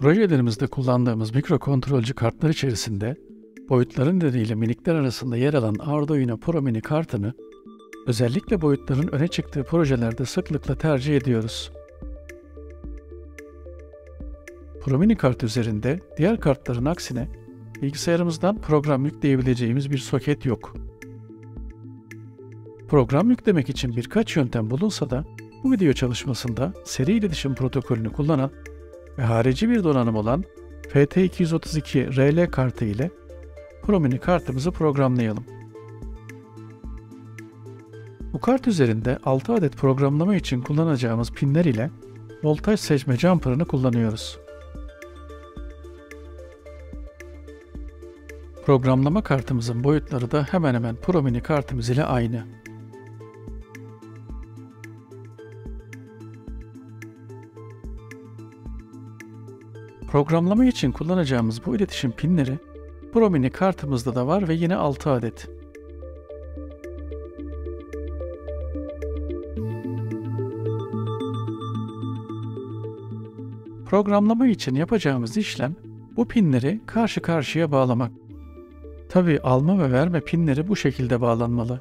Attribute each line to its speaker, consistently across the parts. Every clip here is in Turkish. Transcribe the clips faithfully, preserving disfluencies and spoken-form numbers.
Speaker 1: Projelerimizde kullandığımız mikrokontrolcü kartlar içerisinde boyutları nedeniyle minikler arasında yer alan Arduino Pro Mini kartını özellikle boyutların öne çıktığı projelerde sıklıkla tercih ediyoruz. Pro Mini kart üzerinde diğer kartların aksine bilgisayarımızdan program yükleyebileceğimiz bir soket yok. Program yüklemek için birkaç yöntem bulunsa da bu video çalışmasında seri iletişim protokolünü kullanan ve harici bir donanım olan F T iki yüz otuz iki R L kartı ile Pro Mini kartımızı programlayalım. Bu kart üzerinde altı adet programlama için kullanacağımız pinler ile voltaj seçme jumper'ını kullanıyoruz. Programlama kartımızın boyutları da hemen hemen Pro Mini kartımız ile aynı. Programlama için kullanacağımız bu iletişim pinleri Pro Mini kartımızda da var ve yine altı adet. Programlama için yapacağımız işlem bu pinleri karşı karşıya bağlamak. Tabii alma ve verme pinleri bu şekilde bağlanmalı.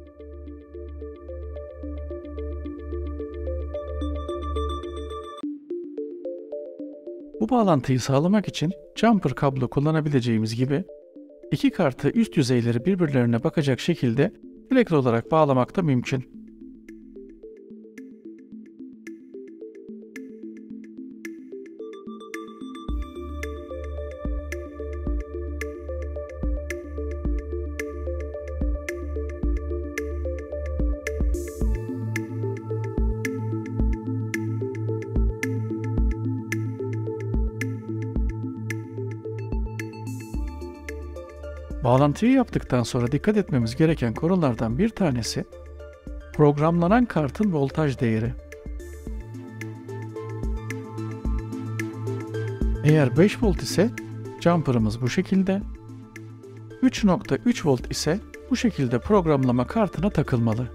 Speaker 1: Bu bağlantıyı sağlamak için jumper kablo kullanabileceğimiz gibi iki kartı üst yüzeyleri birbirlerine bakacak şekilde direkt olarak bağlamak da mümkün. Bağlantıyı yaptıktan sonra dikkat etmemiz gereken konulardan bir tanesi programlanan kartın voltaj değeri. Eğer beş volt ise jumper'ımız bu şekilde, üç nokta üç volt ise bu şekilde programlama kartına takılmalı.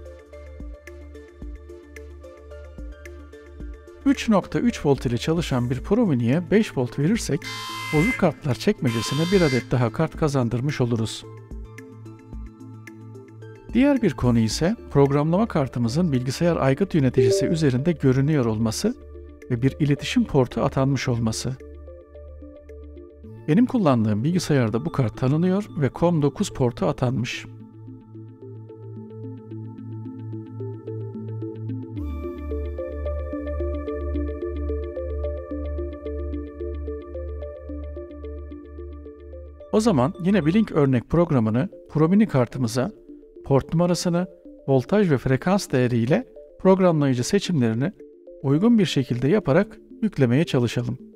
Speaker 1: üç nokta üç volt ile çalışan bir Pro Mini'ye beş volt verirsek, bozuk kartlar çekmecesine bir adet daha kart kazandırmış oluruz. Diğer bir konu ise programlama kartımızın bilgisayar aygıt yöneticisi üzerinde görünüyor olması ve bir iletişim portu atanmış olması. Benim kullandığım bilgisayarda bu kart tanınıyor ve COM dokuz portu atanmış. O zaman yine Blink örnek programını Pro Mini kartımıza port numarasını, voltaj ve frekans değeriyle programlayıcı seçimlerini uygun bir şekilde yaparak yüklemeye çalışalım.